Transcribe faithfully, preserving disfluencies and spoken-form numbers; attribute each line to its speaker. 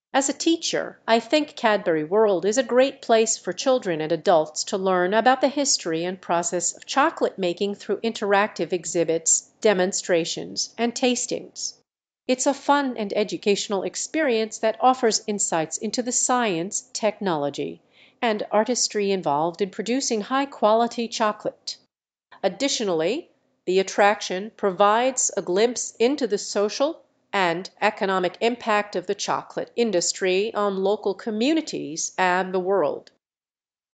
Speaker 1: As a teacher, I think Cadbury World is a great place for children and adults to learn about the history and process of chocolate making through interactive exhibits, demonstrations, and tastings. It's a fun and educational experience that offers insights into the science, technology, and artistry involved in producing high-quality chocolate. Additionally, the attraction provides a glimpse into the social and economic impact of the chocolate industry on local communities and the world.